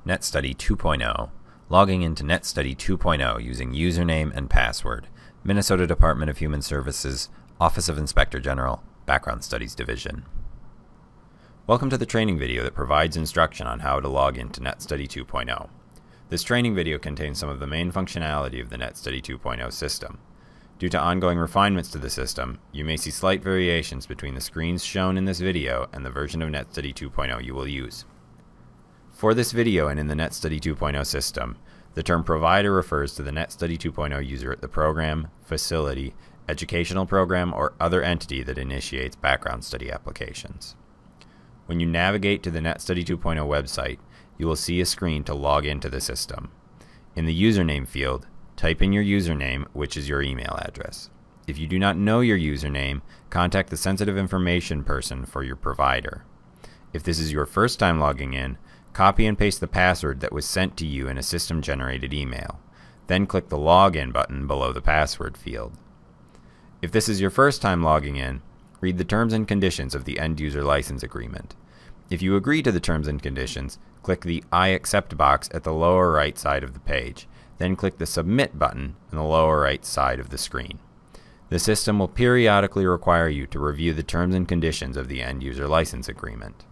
NETStudy 2.0, logging into NETStudy 2.0 using username and password, Minnesota Department of Human Services, Office of Inspector General, Background Studies Division. Welcome to the training video that provides instruction on how to log into NETStudy 2.0. This training video contains some of the main functionality of the NETStudy 2.0 system. Due to ongoing refinements to the system, you may see slight variations between the screens shown in this video and the version of NETStudy 2.0 you will use. For this video and in the NETStudy 2.0 system, the term provider refers to the NETStudy 2.0 user at the program, facility, educational program, or other entity that initiates background study applications. When you navigate to the NETStudy 2.0 website, you will see a screen to log into the system. In the username field, type in your username, which is your email address. If you do not know your username, contact the sensitive information person for your provider. If this is your first time logging in, copy and paste the password that was sent to you in a system-generated email. Then click the Login button below the password field. If this is your first time logging in, read the terms and conditions of the end-user license agreement. If you agree to the terms and conditions, click the I accept box at the lower right side of the page. Then click the Submit button in the lower right side of the screen. The system will periodically require you to review the terms and conditions of the end-user license agreement.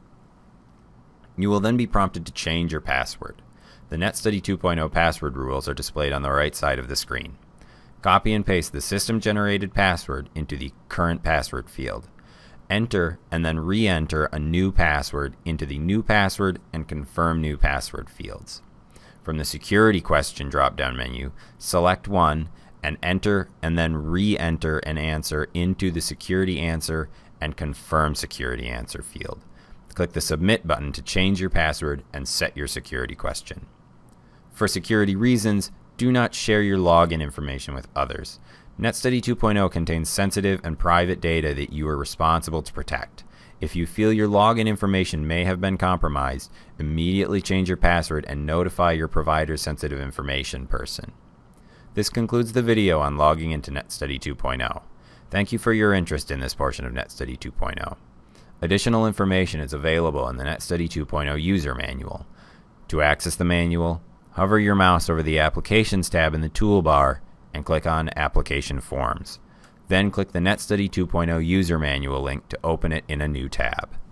You will then be prompted to change your password. The NETStudy 2.0 password rules are displayed on the right side of the screen. Copy and paste the system-generated password into the Current Password field. Enter and then re-enter a new password into the New Password and Confirm New Password fields. From the Security Question drop-down menu, select one and enter and then re-enter an answer into the Security Answer and Confirm Security Answer field. Click the Submit button to change your password and set your security question. For security reasons, do not share your login information with others. NETStudy 2.0 contains sensitive and private data that you are responsible to protect. If you feel your login information may have been compromised, immediately change your password and notify your provider's sensitive information person. This concludes the video on logging into NETStudy 2.0. Thank you for your interest in this portion of NETStudy 2.0. Additional information is available in the NETStudy 2.0 user manual. To access the manual, hover your mouse over the Applications tab in the toolbar and click on Application Forms. Then click the NETStudy 2.0 user manual link to open it in a new tab.